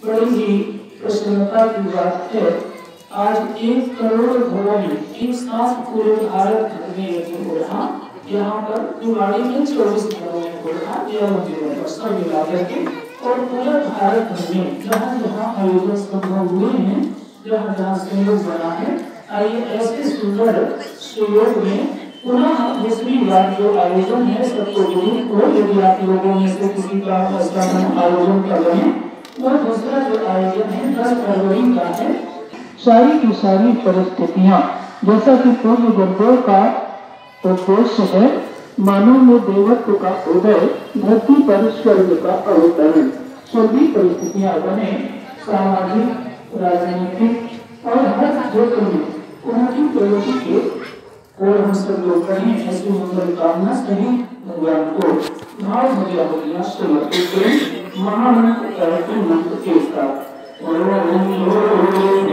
बड़ी ही प्रसन्नता की बात है, आज 1 करोड़ घरों में एक साथ पूरे भारत भर में ये हो रहा, यहाँ पर दिवाली में 24 घरों में हो रहा, यह सब मिला करके, और पूरे भारत भर में जहाँ जहाँ आयोजन संभव हुए हैं, जहाँ जहाँ सहयोग बना है, आइए ऐसे सुंदर सहयोग में पुनः दूसरी बार जो आयोजन है सबको विदित हो। यदि आप लोगों में से किसी का ऐसा आयोजन कर रहे हैं, और दूसरा जो आयोजन है 10 फरवरी का है। सारी की सारी परिस्थितियाँ जैसा कि पूर्व गुरुदेव का उद्देश्य है, मानव में देवत्व का उदय, धरती पर स्वर्ग का अवतरण। सभी परिस्थितियाँ बने, सामाजिक, राजनीतिक और हर क्षेत्र में उनकी प्रगति के और हम सब लोग करें ऐसी मंगल कामना सही भगवान को भाव भरिया समर्पित करें। महामंत्र मंत्र के साथ